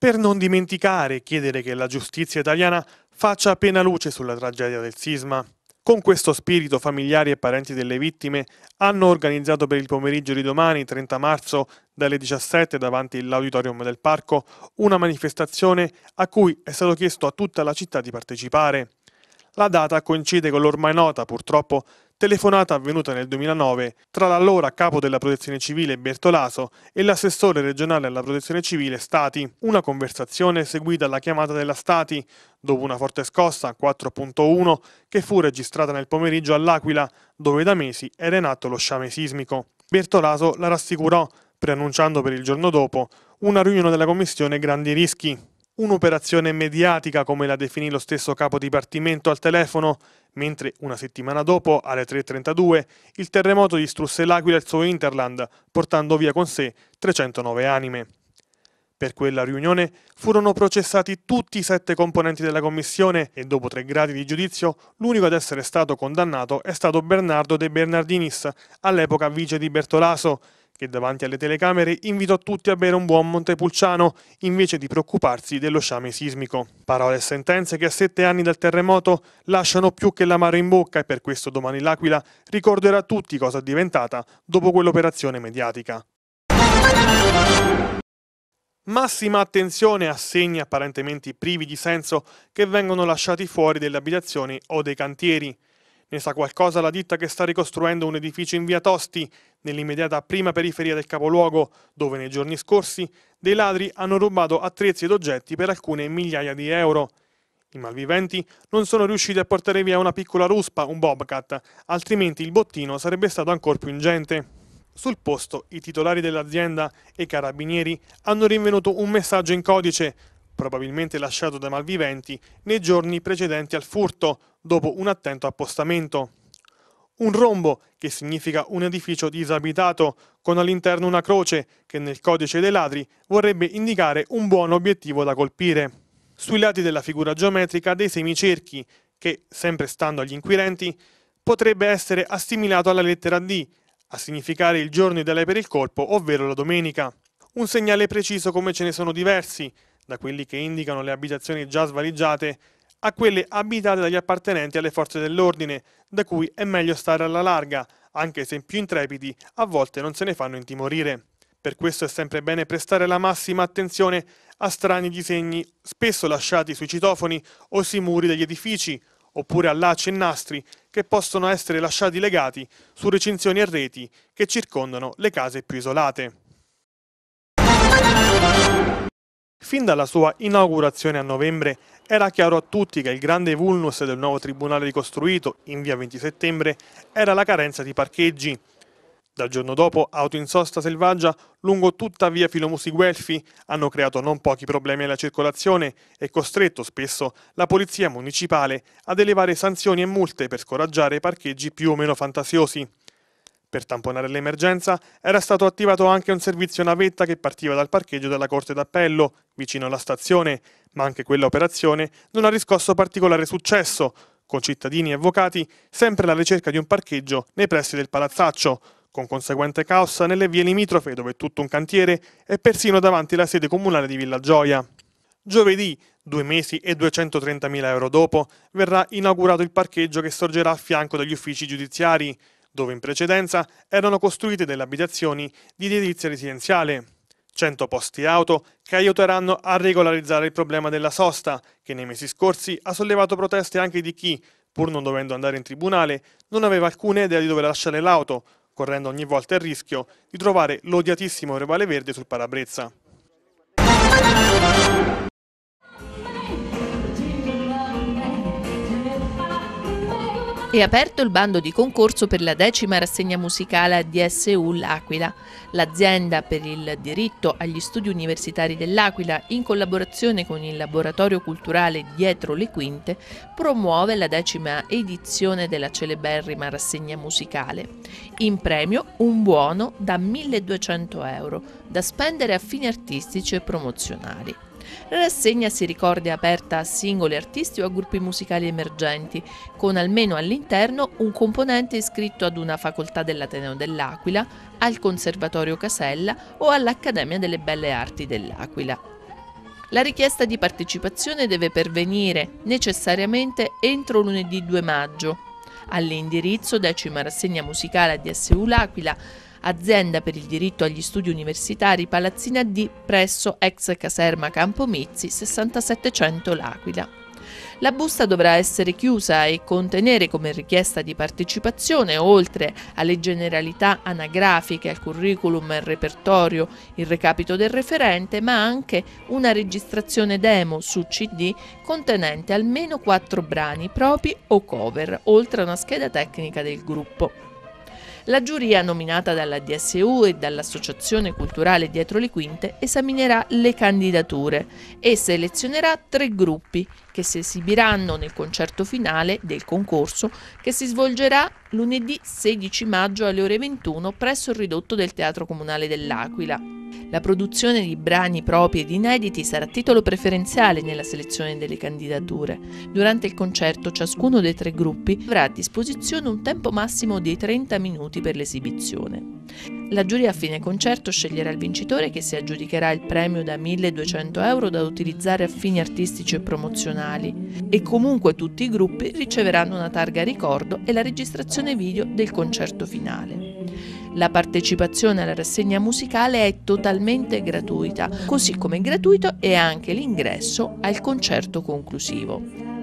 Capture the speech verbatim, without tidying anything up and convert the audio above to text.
Per non dimenticare e chiedere che la giustizia italiana faccia piena luce sulla tragedia del sisma. Con questo spirito, familiari e parenti delle vittime hanno organizzato per il pomeriggio di domani, trenta marzo, dalle diciassette davanti all'auditorium del parco, una manifestazione a cui è stato chiesto a tutta la città di partecipare. La data coincide con l'ormai nota, purtroppo, telefonata avvenuta nel duemilanove tra l'allora capo della Protezione Civile Bertolaso e l'assessore regionale alla Protezione Civile Stati, una conversazione seguita alla chiamata della Stati, dopo una forte scossa quattro punto uno che fu registrata nel pomeriggio all'Aquila, dove da mesi era in atto lo sciame sismico. Bertolaso la rassicurò, preannunciando per il giorno dopo una riunione della commissione grandi rischi. Un'operazione mediatica, come la definì lo stesso capo dipartimento al telefono, mentre una settimana dopo, alle tre e trentadue, il terremoto distrusse l'Aquila e il suo hinterland, portando via con sé trecentonove anime. Per quella riunione furono processati tutti i sette componenti della commissione e dopo tre gradi di giudizio l'unico ad essere stato condannato è stato Bernardo De Bernardinis, all'epoca vice di Bertolaso, che davanti alle telecamere invitò tutti a bere un buon Montepulciano invece di preoccuparsi dello sciame sismico. Parole e sentenze che a sette anni dal terremoto lasciano più che l'amaro in bocca e per questo domani l'Aquila ricorderà a tutti cosa è diventata dopo quell'operazione mediatica. Massima attenzione a segni apparentemente privi di senso che vengono lasciati fuori delle abitazioni o dei cantieri. Ne sa qualcosa la ditta che sta ricostruendo un edificio in via Tosti, nell'immediata prima periferia del capoluogo, dove nei giorni scorsi dei ladri hanno rubato attrezzi ed oggetti per alcune migliaia di euro. I malviventi non sono riusciti a portare via una piccola ruspa, un Bobcat, altrimenti il bottino sarebbe stato ancora più ingente. Sul posto i titolari dell'azienda e i carabinieri hanno rinvenuto un messaggio in codice, probabilmente lasciato dai malviventi nei giorni precedenti al furto, dopo un attento appostamento. Un rombo, che significa un edificio disabitato, con all'interno una croce, che nel codice dei ladri vorrebbe indicare un buon obiettivo da colpire. Sui lati della figura geometrica dei semicerchi, che, sempre stando agli inquirenti, potrebbe essere assimilato alla lettera D, a significare il giorno ideale per il colpo, ovvero la domenica. Un segnale preciso come ce ne sono diversi, da quelli che indicano le abitazioni già svaligiate a quelle abitate dagli appartenenti alle forze dell'ordine, da cui è meglio stare alla larga, anche se più intrepidi a volte non se ne fanno intimorire. Per questo è sempre bene prestare la massima attenzione a strani disegni spesso lasciati sui citofoni o sui muri degli edifici, oppure a lacci e nastri che possono essere lasciati legati su recinzioni e reti che circondano le case più isolate. Fin dalla sua inaugurazione a novembre era chiaro a tutti che il grande vulnus del nuovo tribunale ricostruito in via venti settembre era la carenza di parcheggi. Dal giorno dopo, auto in sosta selvaggia lungo tutta via Filomusi Guelfi hanno creato non pochi problemi alla circolazione e costretto spesso la polizia municipale ad elevare sanzioni e multe per scoraggiare parcheggi più o meno fantasiosi. Per tamponare l'emergenza era stato attivato anche un servizio navetta che partiva dal parcheggio della Corte d'Appello, vicino alla stazione, ma anche quella operazione non ha riscosso particolare successo, con cittadini e avvocati sempre alla ricerca di un parcheggio nei pressi del palazzaccio, con conseguente caos nelle vie limitrofe dove è tutto un cantiere e persino davanti alla sede comunale di Villa Gioia. Giovedì, due mesi e duecentotrentamila euro dopo, verrà inaugurato il parcheggio che sorgerà a fianco degli uffici giudiziari, dove in precedenza erano costruite delle abitazioni di edilizia residenziale. cento posti auto che aiuteranno a regolarizzare il problema della sosta, che nei mesi scorsi ha sollevato proteste anche di chi, pur non dovendo andare in tribunale, non aveva alcuna idea di dove lasciare l'auto, correndo ogni volta il rischio di trovare l'odiatissimo Revale Verde sul parabrezza. È aperto il bando di concorso per la decima rassegna musicale a D S U L'Aquila. L'azienda per il diritto agli studi universitari dell'Aquila, in collaborazione con il laboratorio culturale Dietro le Quinte, promuove la decima edizione della celeberrima rassegna musicale. In premio un buono da milleduecento euro, da spendere a fini artistici e promozionali. La rassegna, si ricorda, è aperta a singoli artisti o a gruppi musicali emergenti, con almeno all'interno un componente iscritto ad una facoltà dell'Ateneo dell'Aquila, al Conservatorio Casella o all'Accademia delle Belle Arti dell'Aquila. La richiesta di partecipazione deve pervenire necessariamente entro lunedì due maggio all'indirizzo decima rassegna musicale A D S U L'Aquila, azienda per il diritto agli studi universitari Palazzina D presso ex caserma Campo Mizzi sessantasettecento L'Aquila. La busta dovrà essere chiusa e contenere come richiesta di partecipazione, oltre alle generalità anagrafiche, al curriculum e al repertorio, il recapito del referente, ma anche una registrazione demo su C D contenente almeno quattro brani propri o cover, oltre a una scheda tecnica del gruppo. La giuria, nominata dalla D S U e dall'Associazione Culturale Dietro le Quinte, esaminerà le candidature e selezionerà tre gruppi che si esibiranno nel concerto finale del concorso, che si svolgerà lunedì sedici maggio alle ore ventuno presso il ridotto del Teatro Comunale dell'Aquila. La produzione di brani propri ed inediti sarà titolo preferenziale nella selezione delle candidature. Durante il concerto ciascuno dei tre gruppi avrà a disposizione un tempo massimo di trenta minuti per l'esibizione. La giuria a fine concerto sceglierà il vincitore, che si aggiudicherà il premio da milleduecento euro da utilizzare a fini artistici e promozionali, e comunque tutti i gruppi riceveranno una targa ricordo e la registrazione video del concerto finale. La partecipazione alla rassegna musicale è totalmente gratuita, così come gratuito è anche l'ingresso al concerto conclusivo.